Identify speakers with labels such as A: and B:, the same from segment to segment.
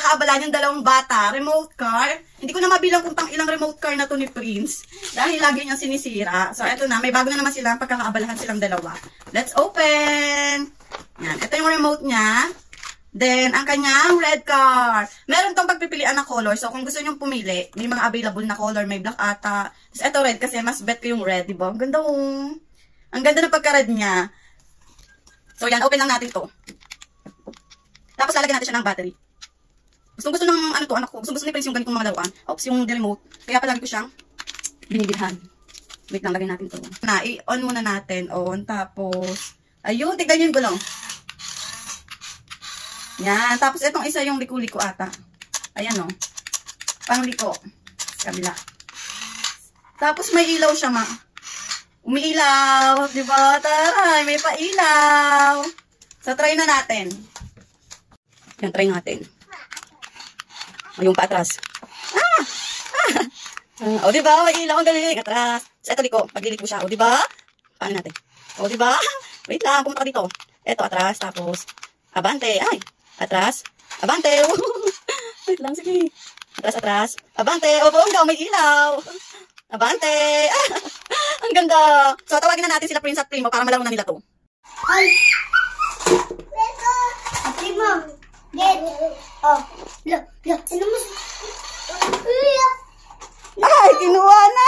A: pagkakaabalahan yung dalawang bata. Remote car. Hindi ko na mabilang kung pang ilang remote car na to ni Prince. Dahil lagi niyang sinisira. So, eto na. May bago na naman sila. Pagkakaabalahan silang dalawa. Let's open! Yan. Ito yung remote niya. Then, ang kanyang red car. Meron tong pagpipilian na color. So, kung gusto nyo pumili, may mga available na color. May black ata. Tapos, ito red kasi mas bet ko yung red. Diba? Ang ganda Ang ganda ng pagka-red niya. So, yan. Open lang natin to. Tapos lalagyan natin siya ng battery. Gusto ng ano to, anak ko. Gusto ni Prince yung ganitong mga laruan. Oops, yung remote. Kaya palagi ko siyang binibilhan. Wait lang, lagyan natin to. Na, i-on muna natin. On. Tapos, ayun, tignan nyo yung gulong. Yan. Tapos, itong isa yung liko-liko ata. Ayan o. Pang-liko. Sa kabila. Tapos, may ilaw siya, ma. Umiilaw. Diba? Taray, may pa-ilaw. So, try na natin. Yan, try natin. O, yung paatras. O, diba? May ilaw. Ang galing. Atras. So, ito liko. Pagliliko siya. O, diba? Paano natin? O, diba? Wait lang. Pumunta ka dito. Ito, atras. Tapos, abante. Ay. Atras. Abante. Wait lang. Sige. Atras, atras. Abante. O, bongga. May ilaw. Abante. Ang ganda. So, tawagin na natin sila Prince at Primo para malaro na nila to.
B: Ay. Primo. Get. Oh. Look. Ano mo?
A: Ay, kinuha na.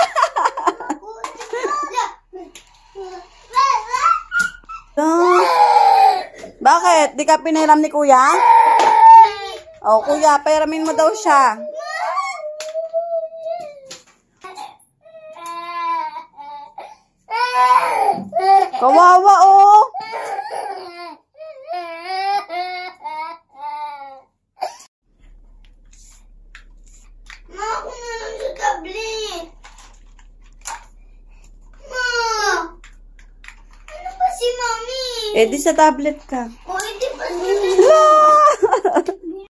A: Bakit? Di ka piniram ni kuya? Oh, kuya, pahiramin mo daw siya. Kawawa, oh.
B: Ako na lang sa tablet. Ma! Ano ba si Mami?
A: Eh, di sa tablet ka.
B: O, hindi pa si Mami.